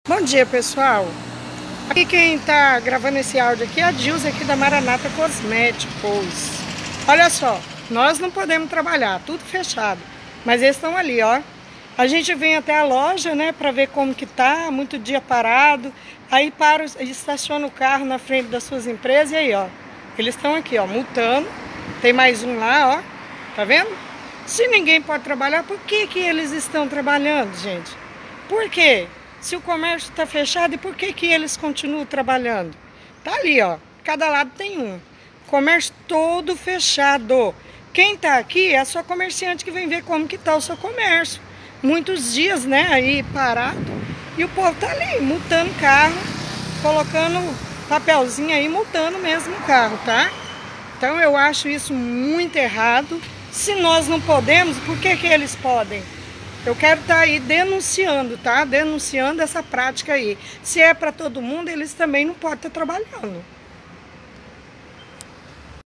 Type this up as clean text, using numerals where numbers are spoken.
Bom dia, pessoal. Aqui quem está gravando esse áudio aqui é a Dilza aqui da Maranata Cosméticos. Olha só, nós não podemos trabalhar, tudo fechado, mas eles estão ali, ó. A gente vem até a loja, né, para ver como que tá, muito dia parado. Aí para, estaciona o carro na frente das suas empresas e aí, ó, eles estão aqui, ó, multando. Tem mais um lá, ó, tá vendo? Se ninguém pode trabalhar, por que que eles estão trabalhando, gente? Por quê? Se o comércio está fechado, e por que que eles continuam trabalhando? Tá ali, ó. Cada lado tem um. Comércio todo fechado. Quem tá aqui é só comerciante que vem ver como que tá o seu comércio. Muitos dias, né, aí parado. E o povo tá ali, multando carro, colocando papelzinho aí, multando mesmo o carro, tá? Então eu acho isso muito errado. Se nós não podemos, por que que eles podem? Eu quero estar aí denunciando, tá? Denunciando essa prática aí. Se é para todo mundo, eles também não podem estar trabalhando.